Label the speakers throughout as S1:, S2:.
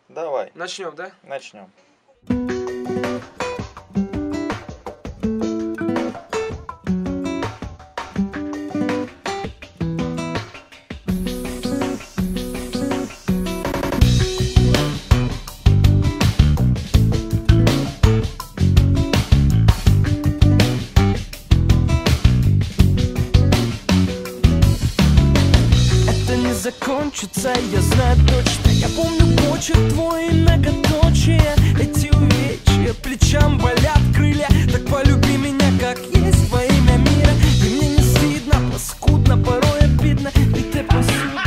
S1: Давай.
S2: Начнем, да?
S1: Начнем.
S3: Закончится, я знаю точно. Я помню почерк твой многоточие. Эти увечья плечам болят крылья. Так полюби меня, как есть, во имя мира. И мне не стыдно, паскудно, порой обидно. Битая посуда,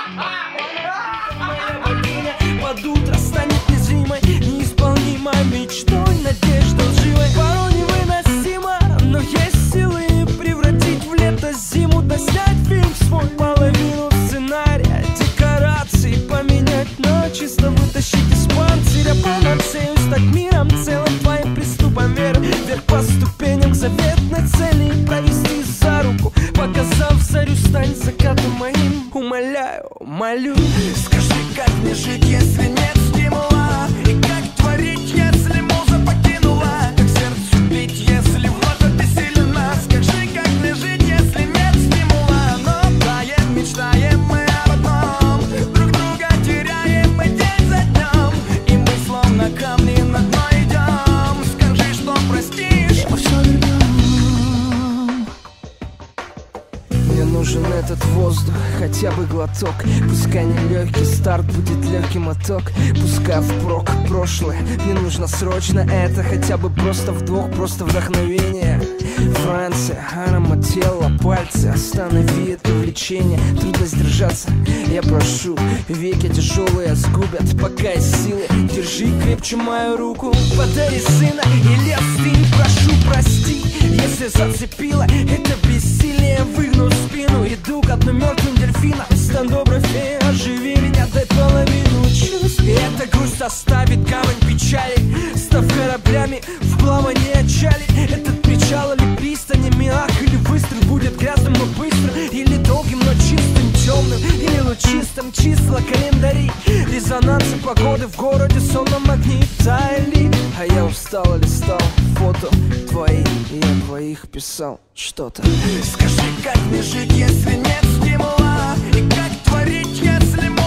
S3: моя богиня под утро станет незримой, неисполнимой мечтой, надежда лживой. Порой невыносимо, но есть силы превратить в лето зиму, да снять фильм свой половину сценария, декорации поменять на чисто, вытащить из панциря панацею, стать миром целым твоим приступом веры, вверх по ступеням к заветной цели, провести за руку, показав зарю, стань закатом моим. Умоляю, молю, скажи, как мне жить, если нет стимула, и как творить, если муза покинула, как сердцу бить, если вновь обессилена. Скажи, как мне жить, если нет стимула, но таем, мечтаем мы об одном, друг друга теряем мы день за днем, и мы словно камни на дно идем. Скажи, что простишь, мы все вернем. Мне нужен этот воздух, хотя бы глоток. Пускай не легкий старт, будет легкий моток. Пускай впрок прошлое, мне нужно срочно это. Хотя бы просто вдох, просто вдохновение. Франция, аромат тела, пальцы, останови это влечение. Трудно сдержаться, я прошу. Веки тяжелые сгубят, пока есть силы. Держи крепче мою руку, подари сына или остынь, прошу, прости. Если зацепило это бессилие, выгну спину, иду к одному мертвым дельфинам. Стендографе, оживи меня, дай половину чувств. И эта грусть оставит камень печали, став кораблями в плавание отчали. Этот причал или пристанями, ах, или выстрел будет грязным, но быстро, или долгим, но чистым, темным, или лучистым. Числа календарей, резонансы погоды в городе, сонном магнитали. А я устал, листал фото твои, и я твоих писал что-то. Скажи, как мне жить, если нет стимула, и как творить, если можно